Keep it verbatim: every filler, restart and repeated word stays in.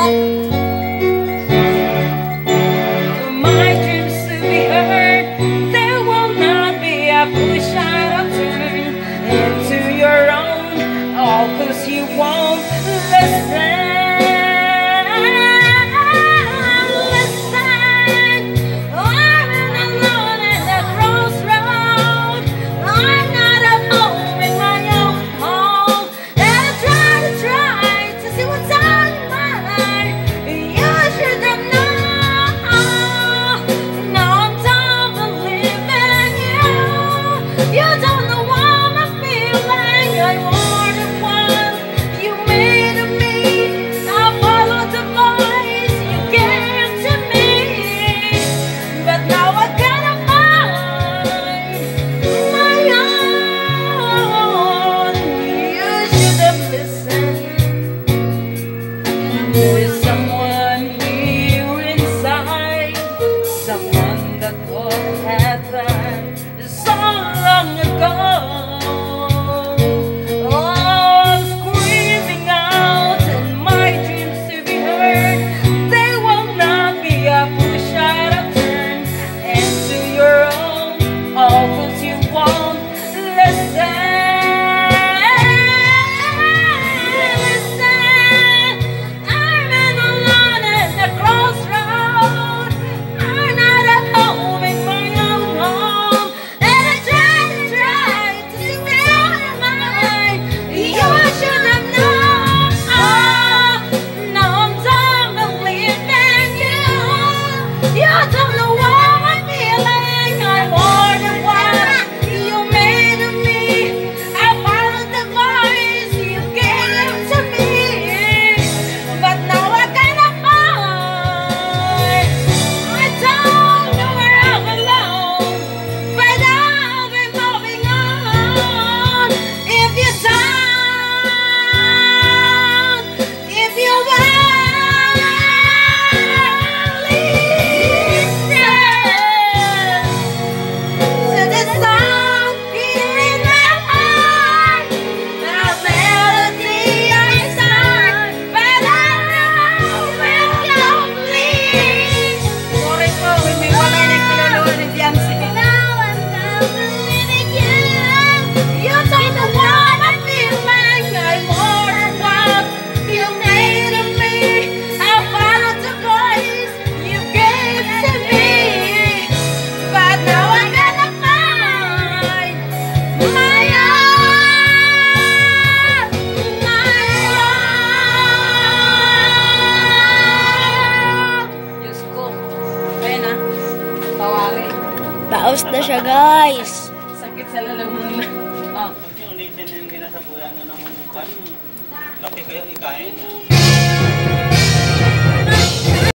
My dreams to be heard, there will not be a push out of turn into your own, all 'cause you won't listen. There's someone here inside, someone that could have been so long ago. Oh, screaming out and my dreams to be heard, they will not be a push out of turn into your own, all 'cause you won't listen. Baos na siya, guys. Sakit sa lalamunan. Oh. Yung ulitin yung ginasabuyan nyo ng umukan. Laki kayo ikain.